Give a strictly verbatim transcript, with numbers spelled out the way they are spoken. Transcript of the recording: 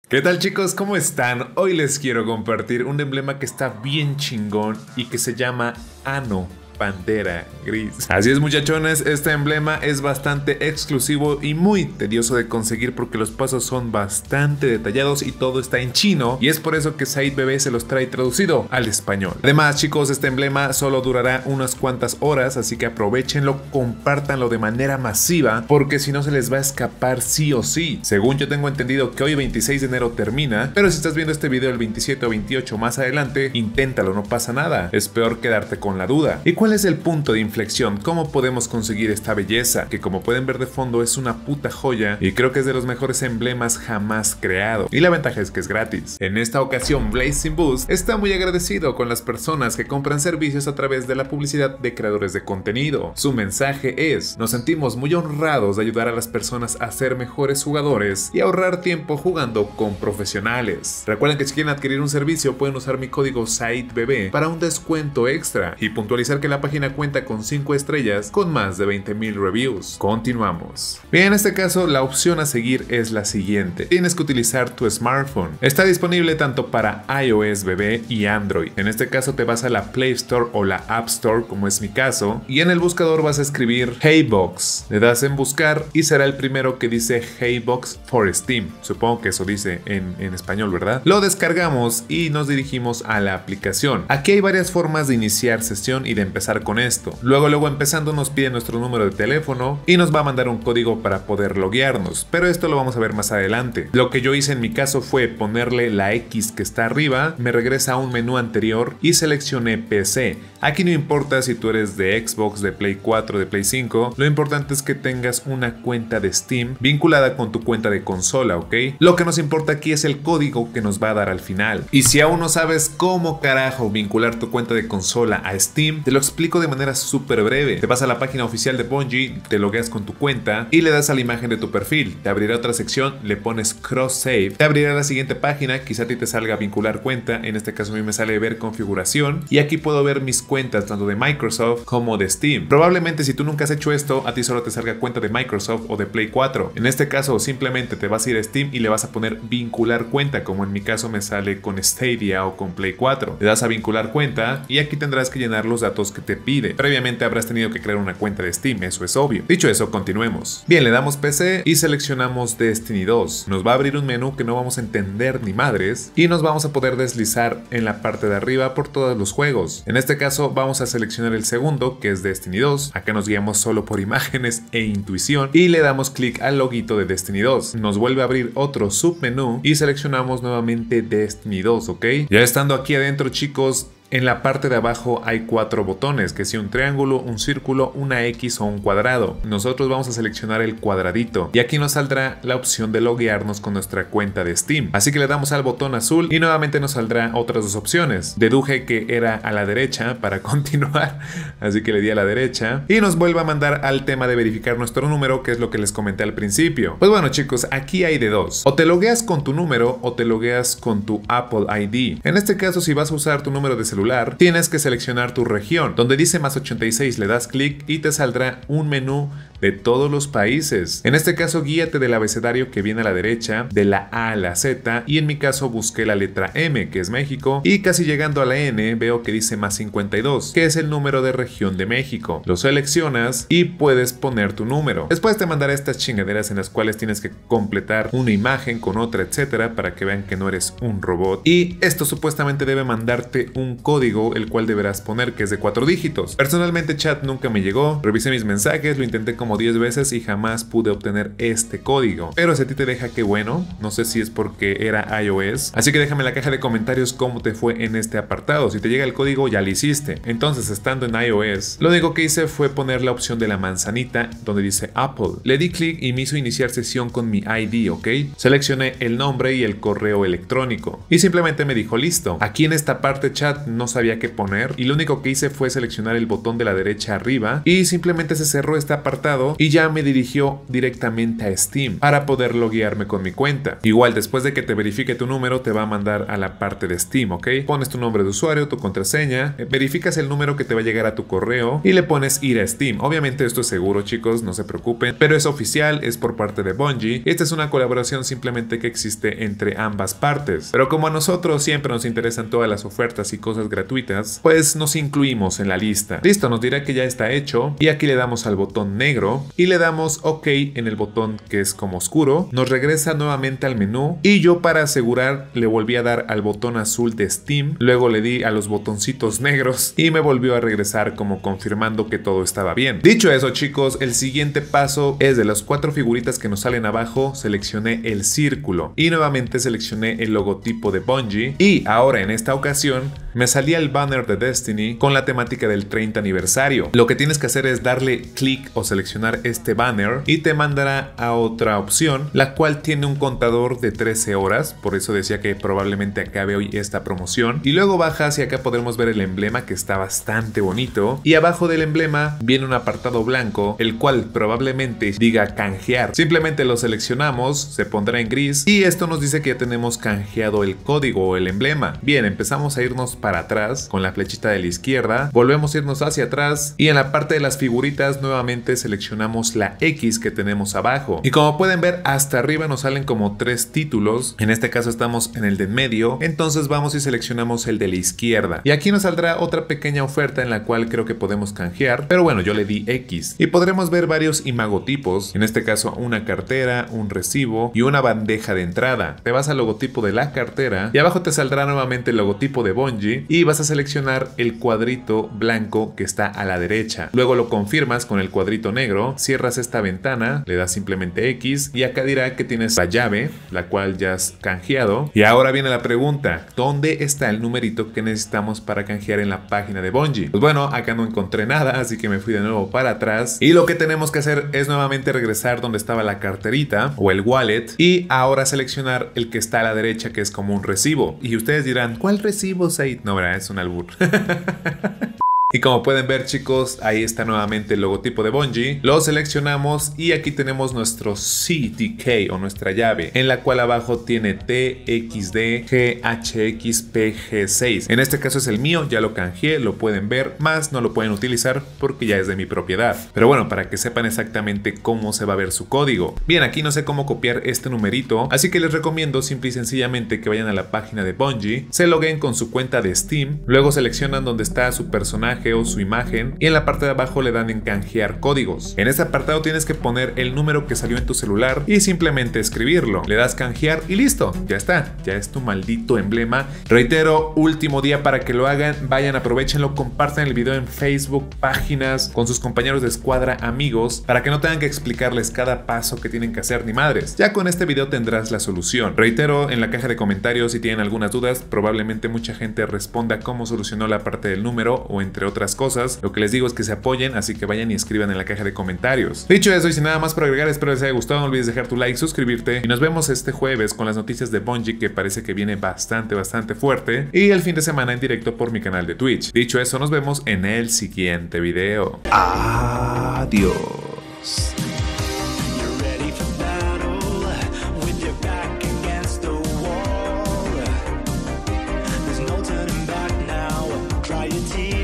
¿Qué tal chicos? ¿Cómo están? Hoy les quiero compartir un emblema que está bien chingón y que se llama Ano Pantera Gris. Así es muchachones, este emblema es bastante exclusivo y muy tedioso de conseguir porque los pasos son bastante detallados y todo está en chino, y es por eso que SaidBB se los trae traducido al español. Además chicos, este emblema solo durará unas cuantas horas, así que aprovechenlo, compártanlo de manera masiva porque si no se les va a escapar sí o sí. Según yo tengo entendido que hoy veintiséis de enero termina, pero si estás viendo este video el veintisiete o veintiocho más adelante, inténtalo, no pasa nada, es peor quedarte con la duda. ¿Y cuál ¿Cuál es el punto de inflexión? ¿Cómo podemos conseguir esta belleza? Que como pueden ver de fondo es una puta joya y creo que es de los mejores emblemas jamás creado. Y la ventaja es que es gratis. En esta ocasión Blazing Boost está muy agradecido con las personas que compran servicios a través de la publicidad de creadores de contenido. Su mensaje es: nos sentimos muy honrados de ayudar a las personas a ser mejores jugadores y ahorrar tiempo jugando con profesionales. Recuerden que si quieren adquirir un servicio pueden usar mi código SaidBB para un descuento extra y puntualizar que la página cuenta con cinco estrellas con más de veinte mil reviews. Continuamos. Bien, en este caso la opción a seguir es la siguiente. Tienes que utilizar tu smartphone. Está disponible tanto para iOS bebé y Android. En este caso te vas a la Play Store o la App Store, como es mi caso, y en el buscador vas a escribir Heybox. Le das en buscar y será el primero que dice Heybox for Steam. Supongo que eso dice en, en español, ¿verdad? Lo descargamos y nos dirigimos a la aplicación. Aquí hay varias formas de iniciar sesión y de empezar con esto. Luego, luego empezando nos pide nuestro número de teléfono y nos va a mandar un código para poder loguearnos, pero esto lo vamos a ver más adelante. Lo que yo hice en mi caso fue ponerle la X que está arriba, me regresa a un menú anterior y seleccioné P C. Aquí no importa si tú eres de Xbox, de Play cuatro, de Play cinco, lo importante es que tengas una cuenta de Steam vinculada con tu cuenta de consola, ¿ok? Lo que nos importa aquí es el código que nos va a dar al final. Y si aún no sabes cómo carajo vincular tu cuenta de consola a Steam, te lo explico de manera súper breve. Te vas a la página oficial de Bungie, te logueas con tu cuenta y le das a la imagen de tu perfil. Te abrirá otra sección, le pones Cross Save, te abrirá la siguiente página, quizá a ti te salga vincular cuenta, en este caso a mí me sale ver configuración y aquí puedo ver mis cuentas tanto de Microsoft como de Steam. Probablemente si tú nunca has hecho esto, a ti solo te salga cuenta de Microsoft o de Play cuatro. En este caso simplemente te vas a ir a Steam y le vas a poner vincular cuenta, como en mi caso me sale con Stadia o con Play cuatro. Le das a vincular cuenta y aquí tendrás que llenar los datos que te pide. Previamente habrás tenido que crear una cuenta de Steam, eso es obvio. Dicho eso, continuemos. Bien, le damos P C y seleccionamos Destiny dos. Nos va a abrir un menú que no vamos a entender ni madres y nos vamos a poder deslizar en la parte de arriba por todos los juegos. En este caso vamos a seleccionar el segundo, que es Destiny dos. Acá nos guiamos solo por imágenes e intuición y le damos clic al loguito de Destiny dos. Nos vuelve a abrir otro submenú y seleccionamos nuevamente Destiny dos, ¿ok? Ya estando aquí adentro chicos, en la parte de abajo hay cuatro botones, que si un triángulo, un círculo, una X o un cuadrado. Nosotros vamos a seleccionar el cuadradito y aquí nos saldrá la opción de loguearnos con nuestra cuenta de Steam. Así que le damos al botón azul y nuevamente nos saldrá otras dos opciones. Deduje que era a la derecha para continuar, así que le di a la derecha y nos vuelve a mandar al tema de verificar nuestro número, que es lo que les comenté al principio. Pues bueno chicos, aquí hay de dos. O te logueas con tu número o te logueas con tu Apple I D. En este caso, si vas a usar tu número de celular, tienes que seleccionar tu región. Donde dice más ochenta y seis le das clic y te saldrá un menú de todos los países. En este caso guíate del abecedario que viene a la derecha, de la A a la Z, y en mi caso busqué la letra M, que es México, y casi llegando a la N veo que dice más cincuenta y dos, que es el número de región de México. Lo seleccionas y puedes poner tu número. Después te mandará estas chingaderas en las cuales tienes que completar una imagen con otra, etcétera, para que vean que no eres un robot. Y esto supuestamente debe mandarte un código, el cual deberás poner, que es de cuatro dígitos. Personalmente chat nunca me llegó, revisé mis mensajes, lo intenté como diez veces y jamás pude obtener este código. Pero si a ti te deja, qué bueno. No sé si es porque era iOS, así que déjame en la caja de comentarios cómo te fue en este apartado. Si te llega el código ya lo hiciste. Entonces, estando en iOS, lo único que hice fue poner la opción de la manzanita donde dice Apple. Le di clic y me hizo iniciar sesión con mi I D, ¿ok? Seleccioné el nombre y el correo electrónico y simplemente me dijo listo. Aquí en esta parte chat no sabía qué poner y lo único que hice fue seleccionar el botón de la derecha arriba y simplemente se cerró este apartado verificado y ya me dirigió directamente a Steam para poder loguearme con mi cuenta. Igual después de que te verifique tu número te va a mandar a la parte de Steam, ¿ok? Pones tu nombre de usuario, tu contraseña, verificas el número que te va a llegar a tu correo y le pones ir a Steam. Obviamente esto es seguro, chicos, no se preocupen, pero es oficial, es por parte de Bungie. Esta es una colaboración simplemente que existe entre ambas partes. Pero como a nosotros siempre nos interesan todas las ofertas y cosas gratuitas, pues nos incluimos en la lista. Listo, nos dirá que ya está hecho y aquí le damos al botón negro y le damos OK en el botón que es como oscuro. Nos regresa nuevamente al menú y yo para asegurar le volví a dar al botón azul de Steam, luego le di a los botoncitos negros y me volvió a regresar como confirmando que todo estaba bien. Dicho eso, chicos, el siguiente paso es de las cuatro figuritas que nos salen abajo, seleccioné el círculo y nuevamente seleccioné el logotipo de Bungie y ahora en esta ocasión me salía el banner de Destiny con la temática del treinta aniversario. Lo que tienes que hacer es darle clic o seleccionar este banner y te mandará a otra opción, la cual tiene un contador de trece horas, por eso decía que probablemente acabe hoy esta promoción. Y luego bajas y acá podremos ver el emblema que está bastante bonito y abajo del emblema viene un apartado blanco, el cual probablemente diga canjear. Simplemente lo seleccionamos, se pondrá en gris y esto nos dice que ya tenemos canjeado el código o el emblema. Bien, empezamos a irnos para atrás con la flechita de la izquierda, volvemos a irnos hacia atrás y en la parte de las figuritas nuevamente seleccionamos la X que tenemos abajo y como pueden ver hasta arriba nos salen como tres títulos. En este caso estamos en el de en medio, entonces vamos y seleccionamos el de la izquierda y aquí nos saldrá otra pequeña oferta en la cual creo que podemos canjear, pero bueno, yo le di X y podremos ver varios imagotipos, en este caso una cartera, un recibo y una bandeja de entrada. Te vas al logotipo de la cartera y abajo te saldrá nuevamente el logotipo de Bungie y vas a seleccionar el cuadrito blanco que está a la derecha, luego lo confirmas con el cuadrito negro, cierras esta ventana, le das simplemente X y acá dirá que tienes la llave, la cual ya has canjeado. Y ahora viene la pregunta, ¿dónde está el numerito que necesitamos para canjear en la página de Bungie? Pues bueno, acá no encontré nada, así que me fui de nuevo para atrás y lo que tenemos que hacer es nuevamente regresar donde estaba la carterita o el wallet y ahora seleccionar el que está a la derecha, que es como un recibo. Y ustedes dirán, ¿cuál recibo, Said? No, ¿verdad? Es un albur. Y como pueden ver, chicos, ahí está nuevamente el logotipo de Bungie, lo seleccionamos y aquí tenemos nuestro C D K o nuestra llave, en la cual abajo tiene T X D G H X P G seis. En este caso es el mío, ya lo canjeé, lo pueden ver, más no lo pueden utilizar porque ya es de mi propiedad. Pero bueno, para que sepan exactamente cómo se va a ver su código. Bien, aquí no sé cómo copiar este numerito, así que les recomiendo simple y sencillamente que vayan a la página de Bungie, se loguen con su cuenta de Steam, luego seleccionan donde está su personaje o su imagen y en la parte de abajo le dan en canjear códigos. En este apartado tienes que poner el número que salió en tu celular y simplemente escribirlo. Le das canjear y listo, ya está, ya es tu maldito emblema. Reitero, último día para que lo hagan, vayan, aprovechenlo, compartan el video en Facebook, páginas, con sus compañeros de escuadra, amigos, para que no tengan que explicarles cada paso que tienen que hacer ni madres. Ya con este video tendrás la solución. Reitero, en la caja de comentarios si tienen algunas dudas, probablemente mucha gente responda cómo solucionó la parte del número o entre otras cosas. Lo que les digo es que se apoyen, así que vayan y escriban en la caja de comentarios. Dicho eso y sin nada más por agregar, espero les haya gustado, no olvides dejar tu like, suscribirte y nos vemos este jueves con las noticias de Bungie, que parece que viene bastante bastante fuerte, y el fin de semana en directo por mi canal de Twitch. Dicho eso, nos vemos en el siguiente video. Adiós. T